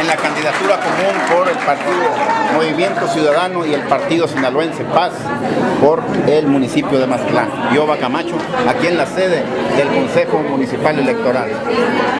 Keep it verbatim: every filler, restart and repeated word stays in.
en la candidatura común por el partido Movimiento Ciudadano y el partido sinaloense Paz por el municipio de Mazatlán. Yoba Camacho, aquí en la sede del Consejo Municipal Electoral.